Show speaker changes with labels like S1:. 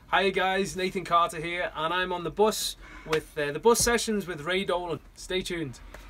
S1: Hi guys, Nathan Carter here, and I'm on the bus with the bus sessions with Ray Dolan. Stay tuned.